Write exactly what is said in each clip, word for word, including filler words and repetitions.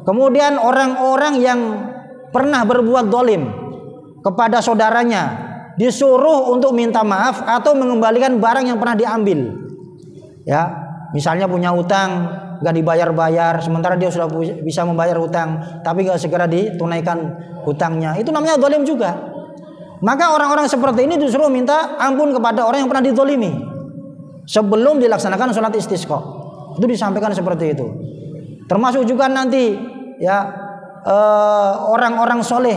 Kemudian orang-orang yang pernah berbuat dolim kepada saudaranya disuruh untuk minta maaf atau mengembalikan barang yang pernah diambil. Ya, misalnya punya utang nggak dibayar-bayar, sementara dia sudah bisa membayar hutang, tapi nggak segera ditunaikan hutangnya. Itu namanya dolim juga. Maka orang-orang seperti ini disuruh minta ampun kepada orang yang pernah didolimi sebelum dilaksanakan sholat istisqa. Itu disampaikan seperti itu. Termasuk juga nanti ya eh, orang-orang soleh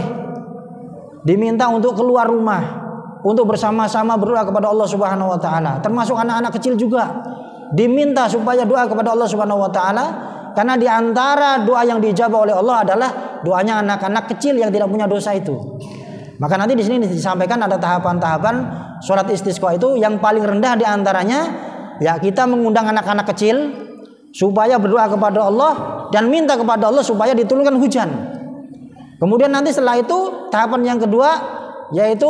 diminta untuk keluar rumah untuk bersama-sama berdoa kepada Allah Subhanahu Wa Taala. Termasuk anak-anak kecil juga diminta supaya doa kepada Allah Subhanahu Wa Taala, karena diantara doa yang dijabah oleh Allah adalah doanya anak-anak kecil yang tidak punya dosa itu. Maka nanti di sini disampaikan ada tahapan-tahapan sholat istisqa itu. Yang paling rendah diantaranya ya kita mengundang anak-anak kecil supaya berdoa kepada Allah dan minta kepada Allah supaya diturunkan hujan. Kemudian nanti setelah itu tahapan yang kedua yaitu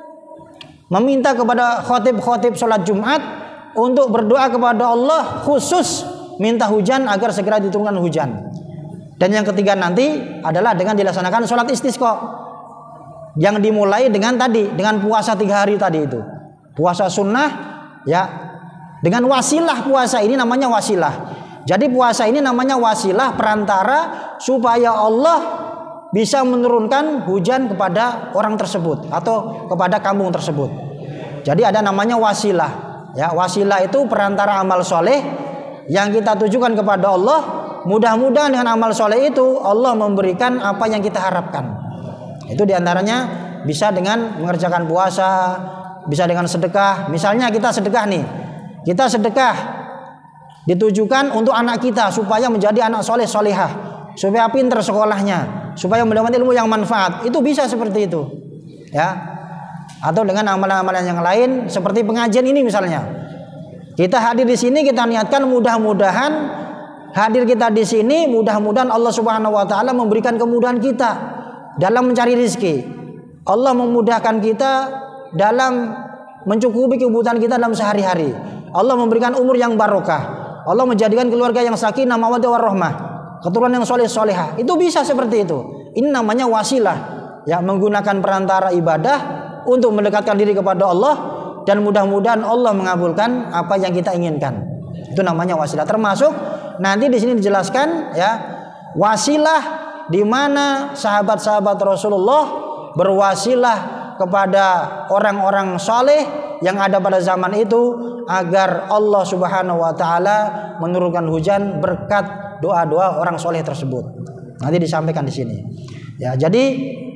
meminta kepada khotib-khotib sholat Jumat untuk berdoa kepada Allah khusus minta hujan agar segera diturunkan hujan. Dan yang ketiga nanti adalah dengan dilaksanakan sholat istisqa yang dimulai dengan tadi dengan puasa tiga hari tadi itu, puasa sunnah ya, dengan wasilah puasa ini namanya wasilah. Jadi puasa ini namanya wasilah perantara supaya Allah bisa menurunkan hujan kepada orang tersebut atau kepada kampung tersebut. Jadi ada namanya wasilah. Ya, wasilah itu perantara amal soleh yang kita tujukan kepada Allah. Mudah-mudahan dengan amal soleh itu Allah memberikan apa yang kita harapkan. Itu diantaranya bisa dengan mengerjakan puasa, bisa dengan sedekah. Misalnya kita sedekah nih, kita sedekah ditujukan untuk anak kita supaya menjadi anak soleh solehah, supaya pintar sekolahnya, supaya mendapat ilmu yang manfaat. Itu bisa seperti itu, ya. Atau dengan amalan-amalan yang lain seperti pengajian ini misalnya. Kita hadir di sini, kita niatkan mudah-mudahan hadir kita di sini, mudah-mudahan Allah Subhanahu Wa Taala memberikan kemudahan kita dalam mencari rezeki. Allah memudahkan kita dalam mencukupi kebutuhan kita dalam sehari-hari. Allah memberikan umur yang barokah. Allah menjadikan keluarga yang sakinah, mawaddah warahmah, keturunan yang soleh solehah. Itu bisa seperti itu. Ini namanya wasilah, ya, menggunakan perantara ibadah untuk mendekatkan diri kepada Allah dan mudah-mudahan Allah mengabulkan apa yang kita inginkan. Itu namanya wasilah. Termasuk nanti di sini dijelaskan ya, wasilah di mana sahabat-sahabat Rasulullah berwasilah kepada orang-orang soleh yang ada pada zaman itu agar Allah Subhanahu Wa Taala menurunkan hujan berkat doa-doa orang soleh tersebut. Nanti disampaikan di sini. Ya, jadi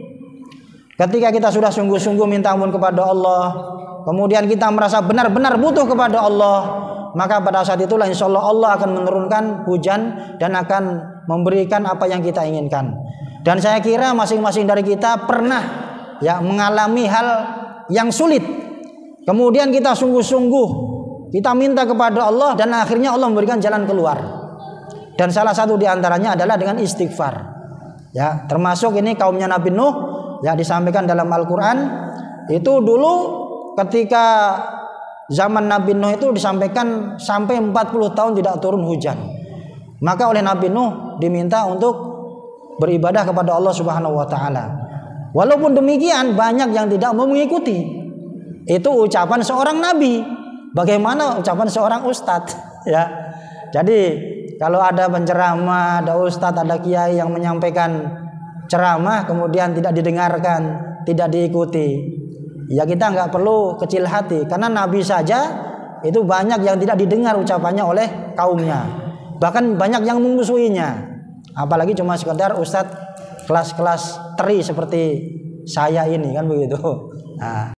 ketika kita sudah sungguh-sungguh minta ampun kepada Allah, kemudian kita merasa benar-benar butuh kepada Allah, maka pada saat itulah insya Allah Allah akan menurunkan hujan dan akan memberikan apa yang kita inginkan. Dan saya kira masing-masing dari kita pernah ya mengalami hal yang sulit, kemudian kita sungguh-sungguh kita minta kepada Allah dan akhirnya Allah memberikan jalan keluar. Dan salah satu diantaranya adalah dengan istighfar. Ya, termasuk ini kaumnya Nabi Nuh ya, disampaikan dalam Al-Quran. Itu dulu ketika zaman Nabi Nuh itu disampaikan sampai empat puluh tahun tidak turun hujan. Maka oleh Nabi Nuh diminta untuk beribadah kepada Allah Subhanahu Wa Taala. Walaupun demikian banyak yang tidak mau mengikuti. Itu ucapan seorang nabi. Bagaimana ucapan seorang ustadz ya. Jadi kalau ada penceramah, ada ustadz, ada kiai yang menyampaikan ceramah kemudian tidak didengarkan, tidak diikuti, ya kita nggak perlu kecil hati, karena nabi saja itu banyak yang tidak didengar ucapannya oleh kaumnya, bahkan banyak yang memusuhinya, apalagi cuma sekedar ustadz kelas-kelas teri seperti saya ini kan begitu. Nah.